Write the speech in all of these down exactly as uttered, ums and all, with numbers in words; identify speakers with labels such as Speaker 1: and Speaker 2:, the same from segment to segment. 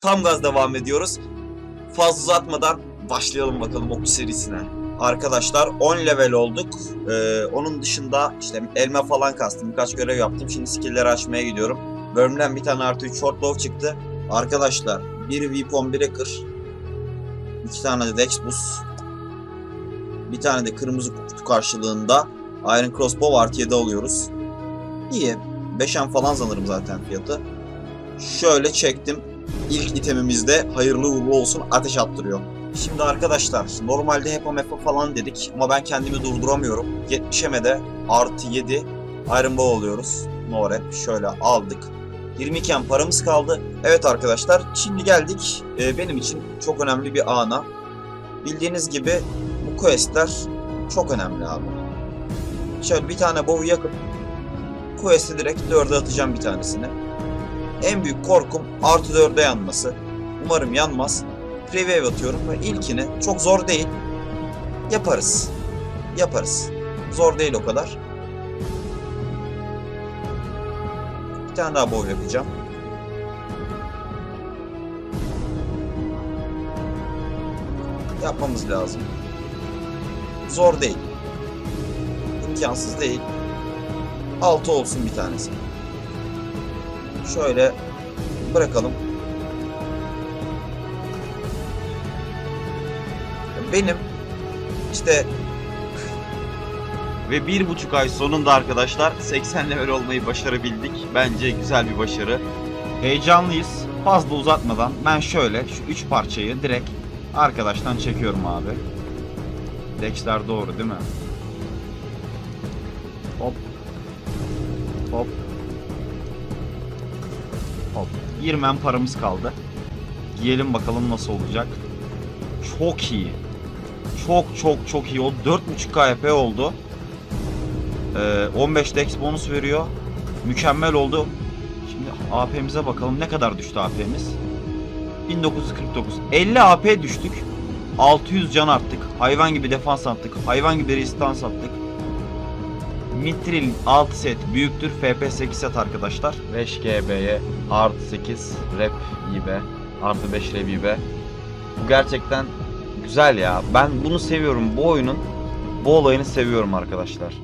Speaker 1: Tam gaz devam ediyoruz. Fazla uzatmadan başlayalım bakalım okul serisine. Arkadaşlar on level olduk. Ee, onun dışında işte elma falan kastım. Birkaç görev yaptım. Şimdi skill'leri açmaya gidiyorum. Worm'den bir tane artı üç short bow çıktı. Arkadaşlar bir weapon breaker, iki tane de dex boost, bir tane de kırmızı kutu karşılığında iron crossbow artı yedi alıyoruz. İyi. beş em falan sanırım zaten fiyatı. Şöyle çektim. İlk itemimizde hayırlı uğurlu olsun ateş attırıyor. Şimdi arkadaşlar normalde hepa mepa falan dedik ama ben kendimi durduramıyorum. yetmiş em'e artı yedi Iron Bow alıyoruz. No rep şöyle aldık. yirmi iki em paramız kaldı. Evet arkadaşlar şimdi geldik e, benim için çok önemli bir ana. Bildiğiniz gibi bu questler çok önemli abi. Şöyle bir tane bow'u yakıp quest'i direkt dörde atacağım bir tanesini. En büyük korkum artı dörde yanması. Umarım yanmaz. Preview atıyorum ve ilkini çok zor değil. Yaparız. Yaparız. Zor değil o kadar. Bir tane daha bow yapacağım. Yapmamız lazım. Zor değil. İmkansız değil. altı olsun bir tanesi. Şöyle bırakalım. Benim işte ve bir buçuk ay sonunda arkadaşlar seksen level olmayı başarabildik. Bence güzel bir başarı.
Speaker 2: Heyecanlıyız. Fazla uzatmadan ben şöyle şu üç parçayı direkt arkadaştan çekiyorum abi. Dexler doğru değil mi? Hop. Hop. Hop. yirmi em paramız kaldı. Giyelim bakalım nasıl olacak. Çok iyi. Çok çok çok iyi oldu. dört buçuk K P oldu. Ee, on beş dex bonus veriyor. Mükemmel oldu. Şimdi A P'mize bakalım. Ne kadar düştü A P'miz? bin dokuz yüz kırk dokuz. elli A P düştük. altı yüz can arttık. Hayvan gibi defans attık. Hayvan gibi resistans attık. Mithril altı set büyüktür. F P sekiz set arkadaşlar.
Speaker 3: beş G B'ye artı sekiz rep İ B artı beş rep İ B. Bu gerçekten güzel ya. Ben bunu seviyorum. Bu oyunun bu olayını seviyorum arkadaşlar.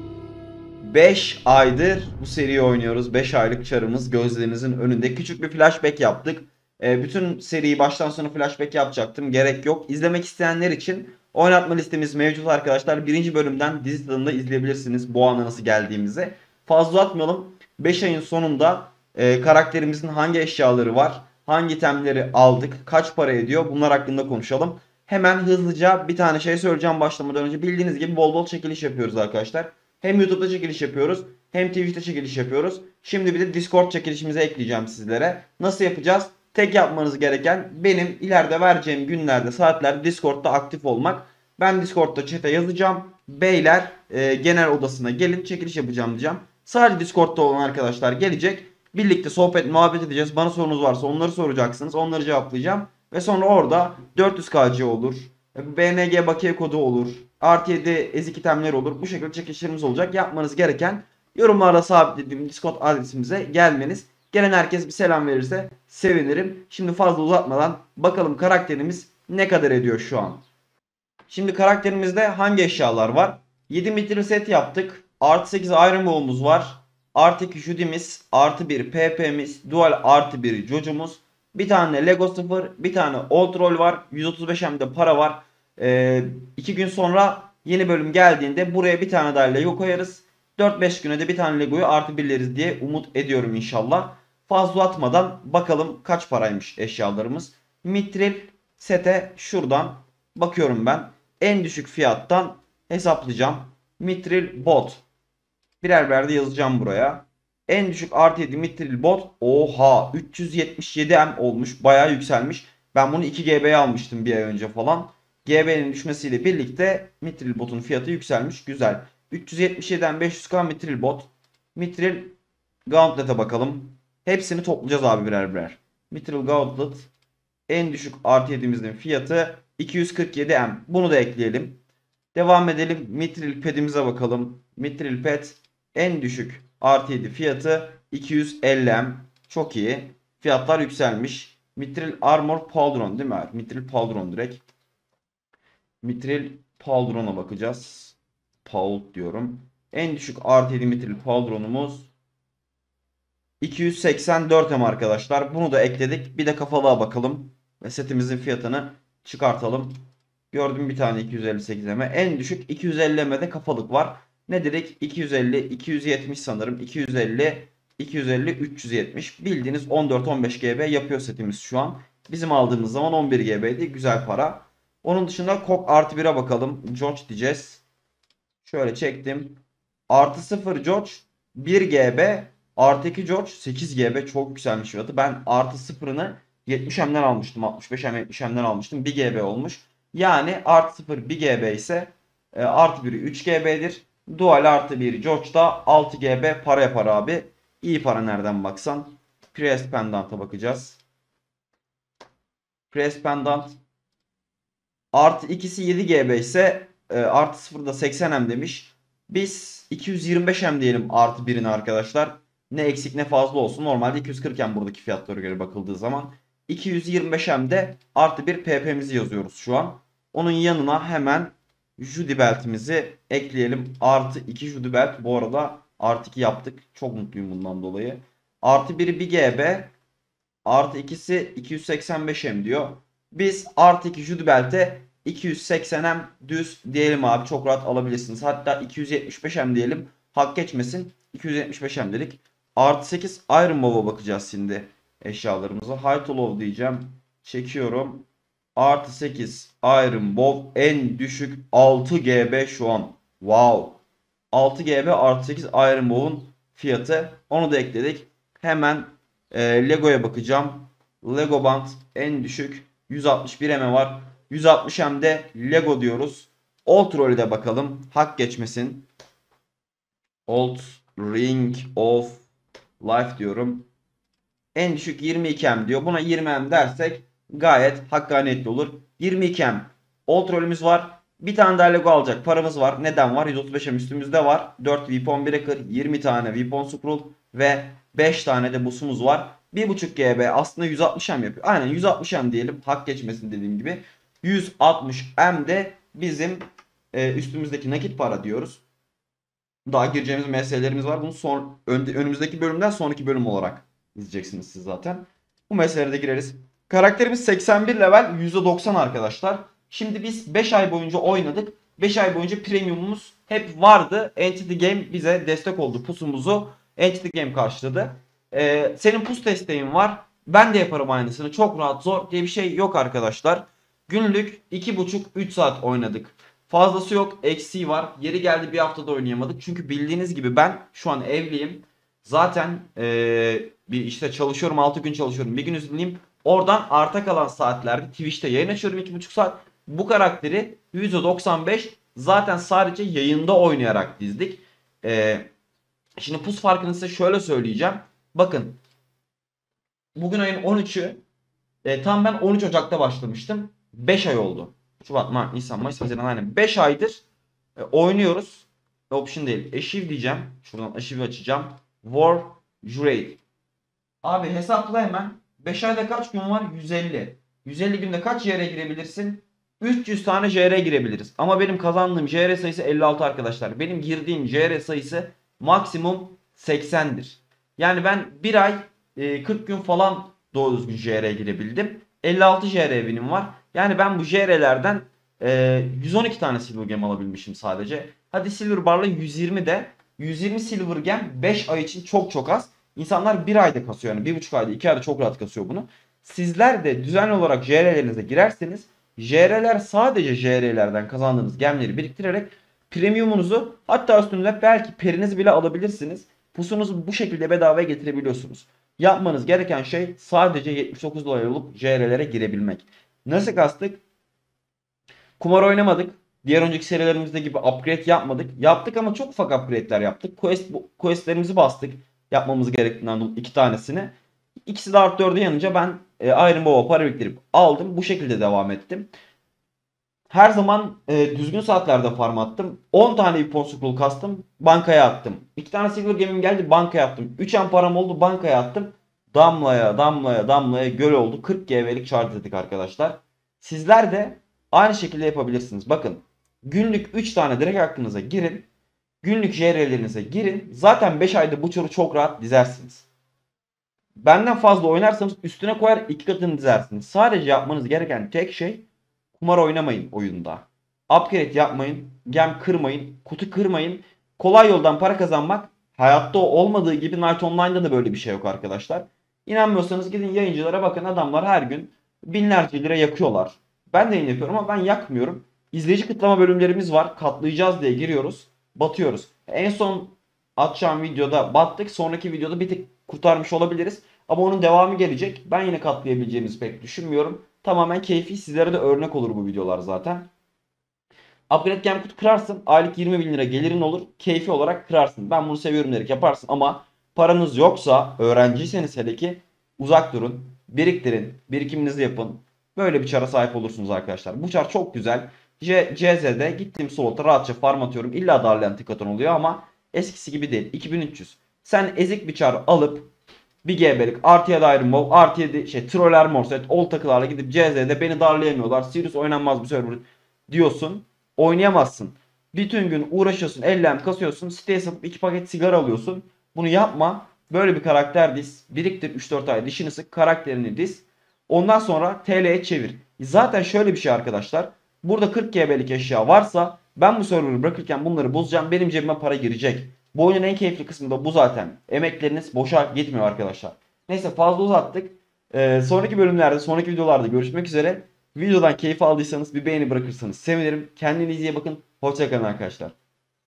Speaker 2: beş aydır bu seriyi oynuyoruz. beş aylık çarımız gözlerinizin önünde. Küçük bir flashback yaptık. E, bütün seriyi baştan sona flashback yapacaktım. Gerek yok. İzlemek isteyenler için oynatma listemiz mevcut arkadaşlar. Birinci bölümden dizi tadında izleyebilirsiniz bu ana nasıl geldiğimizi. Fazla atmayalım. beş ayın sonunda e, karakterimizin hangi eşyaları var? Hangi itemleri aldık? Kaç para ediyor? Bunlar hakkında konuşalım. Hemen hızlıca bir tane şey söyleyeceğim başlamadan önce. Bildiğiniz gibi bol bol çekiliş yapıyoruz arkadaşlar. Hem YouTube'da çekiliş yapıyoruz hem Twitch'te çekiliş yapıyoruz. Şimdi bir de Discord çekilişimize ekleyeceğim sizlere. Nasıl yapacağız? Tek yapmanız gereken benim ileride vereceğim günlerde, saatlerde Discord'da aktif olmak. Ben Discord'da chat'e yazacağım. Beyler e, genel odasına gelin çekiliş yapacağım diyeceğim. Sadece Discord'da olan arkadaşlar gelecek. Birlikte sohbet muhabbet edeceğiz. Bana sorunuz varsa onları soracaksınız. Onları cevaplayacağım. Ve sonra orada dört yüz K C olur. B N G bakiye kodu olur. Artı yedi ezik itemler olur. Bu şekilde çekilişlerimiz olacak. Yapmanız gereken yorumlarda sabitlediğim Discord adresimize gelmeniz. Gelen herkes bir selam verirse sevinirim. Şimdi fazla uzatmadan bakalım karakterimiz ne kadar ediyor şu an. Şimdi karakterimizde hangi eşyalar var? yedi mithril set yaptık. Artı sekiz Iron Bow'umuz var. Artı iki Judy'miz. Artı bir P P'miz. Dual artı bir Jojo'muz. Bir tane Lego sıfır. Bir tane Old Roll var. yüz otuz beş em'de para var. Ee, iki gün sonra yeni bölüm geldiğinde buraya bir tane daha Lego koyarız. dört beş güne de bir tane Lego'yu artı birleriz diye umut ediyorum inşallah. Fazla atmadan bakalım kaç paraymış eşyalarımız. Mithril sete şuradan bakıyorum ben. En düşük fiyattan hesaplayacağım. Mithril bot. Birer birer de yazacağım buraya. En düşük artı yedi Mithril bot. Oha üç yüz yetmiş yedi em olmuş. Bayağı yükselmiş. Ben bunu iki G B'ye almıştım bir ay önce falan. G B'nin düşmesiyle birlikte Mithril botun fiyatı yükselmiş. Güzel. üç yüz yetmiş yediden beş yüz K Mithril bot. Mithril Gauntlet'e bakalım. Hepsini toplayacağız abi birer birer. Mithril Gauntlet en düşük artı yedimizin fiyatı iki yüz kırk yedi em. Bunu da ekleyelim. Devam edelim. Mithril Pad'imize bakalım. Mithril Pad en düşük artı yedi fiyatı iki yüz elli em. Çok iyi. Fiyatlar yükselmiş. Mithril Armor Pauldron değil mi? Mithril Pauldron direkt. Mithril Pauldron'a bakacağız. Paul diyorum. En düşük artı yedi Mithril Pauldron'umuz iki yüz seksen dört M arkadaşlar. Bunu da ekledik. Bir de kafalığa bakalım. Ve setimizin fiyatını çıkartalım. Gördüm bir tane iki yüz elli sekiz M. En düşük iki yüz elli M'de kafalık var. Ne dedik? iki yüz elli, iki yüz yetmiş sanırım. iki yüz elli, iki yüz elli, üç yüz yetmiş. Bildiğiniz on dört on beş G B yapıyor setimiz şu an. Bizim aldığımız zaman on bir G B'ydi. Güzel para. Onun dışında Kok artı bire bakalım. George diyeceğiz. Şöyle çektim. Artı sıfır George bir G B. Artı iki George sekiz G B. Çok yükselmiş fiyatı. Ben artı sıfırını yetmiş M'den almıştım. altmış beş M, yetmiş M'den almıştım. bir G B olmuş. Yani artı sıfır bir G B ise e, artı biri üç G B'dir. Dual artı bir George da altı G B para yapar abi. İyi para nereden baksan. Press Pendant'a bakacağız. Press Pendant artı ikisi yedi G B ise e, artı sıfır da seksen M demiş. Biz iki yüz yirmi beş M diyelim artı birine arkadaşlar. Ne eksik ne fazla olsun. Normalde iki yüz kırk M buradaki fiyatlara göre bakıldığı zaman. iki yüz yirmi beş M'de artı bir P P'mizi yazıyoruz şu an. Onun yanına hemen Judy Belt'imizi ekleyelim. Artı iki Judy Belt. Bu arada artı iki yaptık. Çok mutluyum bundan dolayı. Artı biri bir G B. Artı ikisi iki yüz seksen beş M diyor. Biz artı iki Judy Belt'e iki yüz seksen M düz diyelim abi. Çok rahat alabilirsiniz. Hatta iki yüz yetmiş beş M diyelim. Hak geçmesin. iki yüz yetmiş beş M dedik. Artı sekiz Iron Bow'a bakacağız şimdi eşyalarımıza. High to Low diyeceğim. Çekiyorum. Artı sekiz Iron Bow en düşük altı G B şu an. Wow. altı G B artı sekiz Iron Bow'un fiyatı. Onu da ekledik. Hemen e, Lego'ya bakacağım. Lego Band en düşük yüz altmış bir M var. yüz altmış M'de Lego diyoruz. Old Trolley'de bakalım. Hak geçmesin. Old Ring of Life diyorum. En düşük yirmi iki M diyor. Buna yirmi M dersek gayet hakkaniyetli olur. yirmi iki M Old Trolley'miz var. Bir tane daha Lego alacak paramız var. Neden var? yüz otuz beş M üstümüzde var. dört Weapon Breaker, yirmi tane Weapon Scroll ve beş tane de busumuz var. bir buçuk G B aslında yüz altmış M yapıyor. Aynen yüz altmış M diyelim. Hak geçmesin dediğim gibi. yüz altmış M de bizim e, üstümüzdeki nakit para diyoruz. Daha gireceğimiz meselelerimiz var. Bunu son, ön, önümüzdeki bölümden sonraki bölüm olarak izleyeceksiniz siz zaten. Bu meselelere de gireriz. Karakterimiz seksen bir level, yüzde doksan arkadaşlar. Şimdi biz beş ay boyunca oynadık. beş ay boyunca premiumumuz hep vardı. Entity Game bize destek oldu. Pusumuzu Entity Game karşıladı. Ee, senin pus desteğin var. Ben de yaparım aynısını. Çok rahat, zor diye bir şey yok arkadaşlar. Günlük iki buçuk üç saat oynadık. Fazlası yok, eksiği var. Yeri geldi bir haftada oynayamadık. Çünkü bildiğiniz gibi ben şu an evliyim. Zaten ee, bir işte çalışıyorum, altı gün çalışıyorum. Bir gün izinliyim. Oradan arta kalan saatlerde Twitch'te yayın açıyorum iki buçuk saat. Bu karakteri yüzde doksan beş zaten sadece yayında oynayarak dizdik. Ee, şimdi pus farkını size şöyle söyleyeceğim. Bakın. Bugün ayın on üçü. E, tam ben on üç Ocak'ta başlamıştım. beş ay oldu. Şubat, Mart, Nisan, Mayıs, Haziran aynen. beş aydır e, oynuyoruz. Option değil. Achieve diyeceğim. Şuradan Achieve açacağım. War Jurade. Abi hesapla hemen. beş ayda kaç gün var? yüz elli. yüz elli günde kaç J R girebilirsin? üç yüz tane J R girebiliriz. Ama benim kazandığım J R sayısı elli altı arkadaşlar. Benim girdiğim J R sayısı maksimum seksendir. Yani ben bir ay e, kırk gün falan doğru düzgün J R girebildim. elli altı J R winim var. Yani ben bu J R'lerden e, yüz on iki tane Silver Gem alabilmişim sadece. Hadi Silver Bar'la yüz yirmi de. yüz yirmi Silver Gem beş ay için çok çok az. İnsanlar bir ayda kasıyor, yani bir buçuk ayda iki ayda çok rahat kasıyor bunu. Sizler de düzenli olarak J R'lerinize girerseniz J R'ler sadece J R'lerden kazandığınız gemleri biriktirerek premiumunuzu, hatta üstünde belki perinizi bile alabilirsiniz. Pusunuzu bu şekilde bedavaya getirebiliyorsunuz. Yapmanız gereken şey sadece yetmiş dokuz dolar olup J R'lere girebilmek. Nasıl kastık? Kumar oynamadık. Diğer önceki serilerimizde gibi upgrade yapmadık. Yaptık ama çok ufak upgrade'ler yaptık. Quest, questlerimizi bastık. Yapmamız gerektiğinden dolayı iki tanesini. İkisi de artı dörde yanınca ben e, Iron Bow'a para biriktirip aldım. Bu şekilde devam ettim. Her zaman e, düzgün saatlerde farm attım. on tane Weapon Scroll kastım. Bankaya attım. iki tane Silver Gem'im geldi, bankaya attım. üç M param oldu, bankaya attım. damlaya damlaya damlaya göl oldu. kırk G B'lik chart dedik arkadaşlar. Sizler de aynı şekilde yapabilirsiniz. Bakın günlük üç tane direkt aklınıza girin. Günlük J R'lerinize girin. Zaten beş ayda bu çarı çok rahat dizersiniz. Benden fazla oynarsanız üstüne koyar iki katını dizersiniz. Sadece yapmanız gereken tek şey kumar oynamayın oyunda. Upgrade yapmayın. Gem kırmayın. Kutu kırmayın. Kolay yoldan para kazanmak hayatta olmadığı gibi Night Online'da da böyle bir şey yok arkadaşlar. İnanmıyorsanız gidin yayıncılara bakın, adamlar her gün binlerce lira yakıyorlar. Ben de yayın yapıyorum ama ben yakmıyorum. İzleyici kıtlama bölümlerimiz var. Katlayacağız diye giriyoruz. Batıyoruz. En son atacağım videoda battık. Sonraki videoda bir tık kurtarmış olabiliriz. Ama onun devamı gelecek. Ben yine katlayabileceğimizi pek düşünmüyorum. Tamamen keyfi, sizlere de örnek olur bu videolar zaten. Upgrade Gem kutu kırarsın. Aylık yirmi bin lira gelirin olur. Keyfi olarak kırarsın. Ben bunu seviyorum diyerek yaparsın ama paranız yoksa, öğrenciyseniz hele ki uzak durun. Biriktirin. Birikiminizi yapın. Böyle bir çara sahip olursunuz arkadaşlar. Bu çar çok güzel. C C'de gittiğim slota rahatça farm atıyorum. İlla darlayan tık oluyor ama eskisi gibi değil. iki bin üç yüz. Sen ezik bir çar alıp bir G B'lik artı yedi Iron Bow, artı yedi şey troll armor set, ol takılarla gidip C Z'de beni darlayamıyorlar. Sirius oynanmaz bir server diyorsun. Oynayamazsın. Bütün gün uğraşıyorsun, ellem kasıyorsun, siteye satıp iki paket sigara alıyorsun. Bunu yapma. Böyle bir karakter diz. Biriktir üç dört ay dişini sık, karakterini diz. Ondan sonra T L'ye çevir. Zaten şöyle bir şey arkadaşlar. Burada kırk G B'lik eşya varsa ben bu server'ı bırakırken bunları bozacağım. Benim cebime para girecek. Bu oyunun en keyifli kısmı da bu zaten. Emekleriniz boşa gitmiyor arkadaşlar. Neyse fazla uzattık. Ee, sonraki bölümlerde, sonraki videolarda görüşmek üzere. Videodan keyif aldıysanız bir beğeni bırakırsanız sevinirim. Kendinize iyi bakın. Hoşçakalın arkadaşlar.